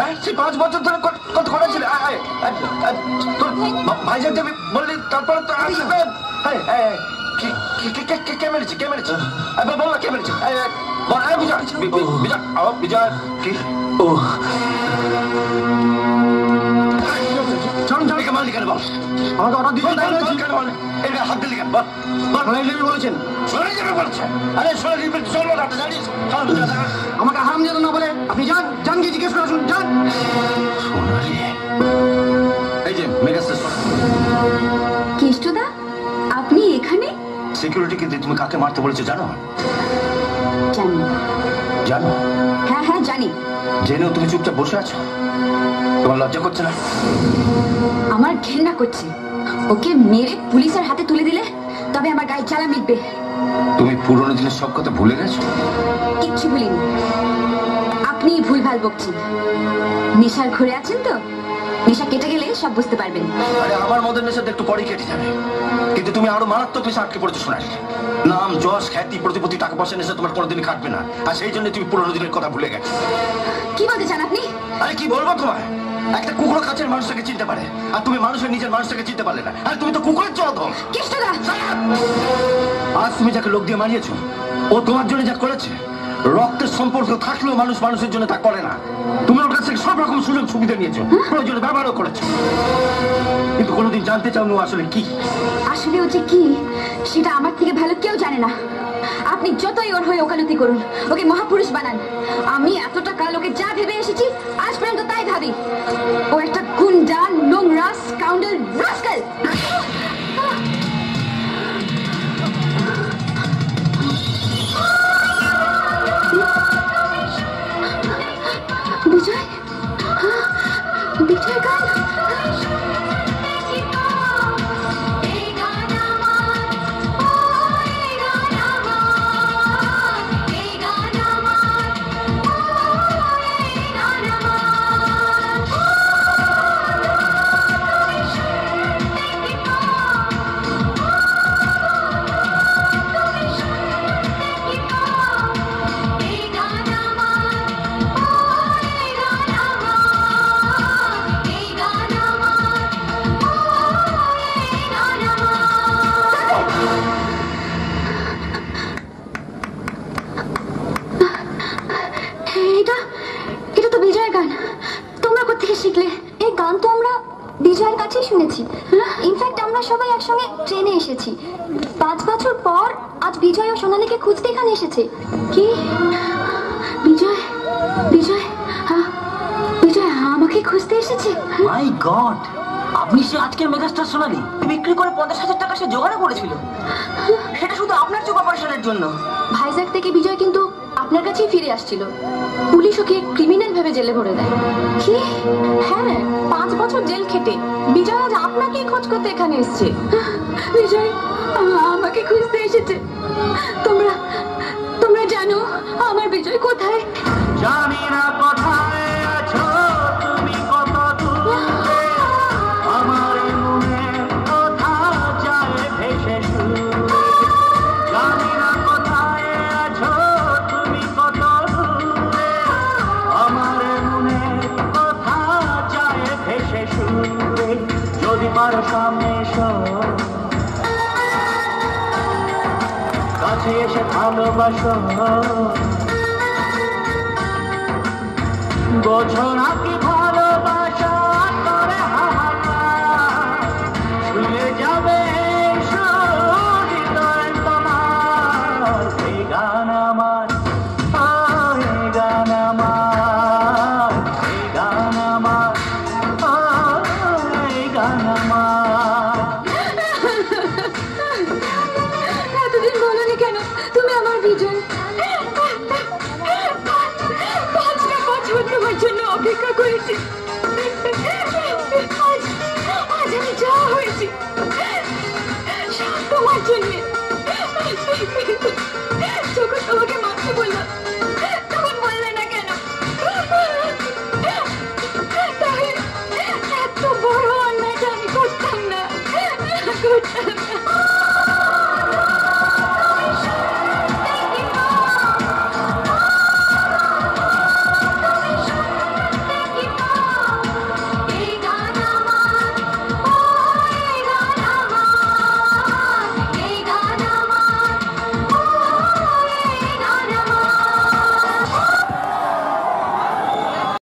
হ্যাঁ সেই 5 বছর ধরে কত খরচ ছিল তোর ভাইজান দেবী বললি তারপর তো কে মেরেছে বল না কে মেরেছে বিজয় কি ও মারলি কেন বল আমাকে অর্ডার দিয়েছেন কেন বল এটা হাত দিলি কেন বল বলেছেন আরে আমাকে হারাম যেন না বলে আপনি যান গিয়ে জিজ্ঞেস করে আসুন যান এই যে কেষ্টদা আপনি এখানে সিকিউরিটি কিন্তু তুমি কাকে মারতে বলেছো জানো জানি জানো হ্যাঁ হ্যাঁ জানি জেনেও তুমি চুপচাপ বসে আছো তোমার লজ্জা করছে না আমার ঘৃণা করছে ওকে মেরে পুলিশের হাতে তুলে দিলে তবে আমার গায়ে জ্বালা মিটবে তুমি পুরনো দিনের সব কথা ভুলে গেছো কিচ্ছু ভুলিনি আপনি ভুলভাল বকছেন নেশার ঘুরে আছেন তো নেশা কেটে গেলে সব বুঝতে পারবেন আরে আমার মদের নেশা একটু পরে কেটে যাবে কিন্তু তুমি আরো মারাত্মক নেশা আটকে পড়েছো শোনাই নাম যশ খ্যাতি প্রতিপত্তি টাকা পয়সা নেশা তোমার কোনোদিনই কাটবে না আর সেই জন্য তুমি পুরনো দিনের কথা ভুলে গেছো কি বলতে চান আপনি আরে কি বলবো তোমায় একটা কুকুর কাছের মানুষটাকে চিনতে পারে আর তুমি মানুষের নিজের মানুষটাকে চিনতে পারলে না আর তুমি তো কুকুরের চোদন কেষ্টদা আজ তুমি যাকে লোক দিয়ে মারিয়েছো ও তোমার জন্য যা করেছে রক্তের সম্পর্ক থাকলেও মানুষ মানুষের জন্য তা করে না তুমি ওর কাছ থেকে সব রকম সুযোগ সুবিধা নিয়েছো প্রয়োজনে ব্যবহারও করেছো কিন্তু কোনোদিন জানতে চাও না আসলে কি আসলে ও যে কি সেটা আমার থেকে ভালো কেউ জানে না আপনি যতই ওর হয়ে ওকালতি করুন ওকে মহাপুরুষ বানান আমি এতটা কাল ওকে যা ভেবে এসেছি আজ পর্যন্ত তাই ভাবি ও একটা গুন্ডা নোংরা স্কাউন্ডাল রাস্কেল বিজয় বিজয় গান বিজয়ের কাছেই শুনেছি ইনফ্যাক্ট আমরা সবাই একসঙ্গে ট্রেনে এসেছি 5 বছর পর আজ বিজয় ও সোনালীকে খুঁজতে এখানে এসেছে কি বিজয় বিজয় বিজয় আমাকে খুঁজতে এসেছে মাই গড আপনি সে আজকের মেগাস্টার সোনালী বিক্রি করে 50,000 টাকা সে জোগাড় করেছিল সেটা শুধু আপনার চোখ অপারেশনের জন্য ভাইজ্যাক থেকে বিজয় কিন্তু আপনার কাছেই ফিরে আসছিল পুলিশ ওকে ক্রিমিনাল ভেবে জেলে ভরে দেয় কি হ্যাঁ 5 বছর জেল খেটে বিজয় আজ আপনাকে খোঁজ করতে এখানে এসেছে বিজয় আমাকে খুঁজতে এসেছে তোমরা তোমরা জানো আমার বিজয় কোথায় জানি না কোথায় আছো তুমি কত দূরে আমার মনে কথা যায় ভেসে জানি না কোথায় আছো তুমি কত দূরে আমার মনে কথা যায় ভেসে সুরে যদি পারো সামনে এসো কাছে এসে ভালোবাসো বোঝো না কি ভালোবাসা করে হাহাকার ছুঁয়ে যাবে হৃদয় তোমার এই গান আমার এই গান আমার এই গান আমার এই গান আমার